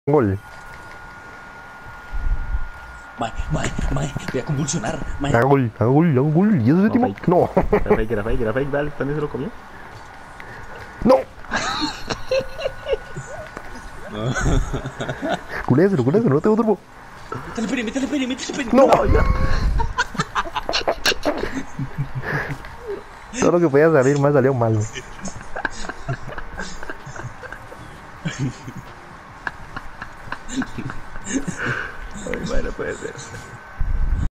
Gol. Voy a convulsionar, mae. Haga gol, haga gol, haga gol. ¿Y eso es No, séptimo? fake. No. Era fake, dale, también se lo comió. No. Culéselo, culéselo, no tengo turbo. Métele pene. No. Todo lo que podía salir mal salió mal. Ay, madre, no puede ser.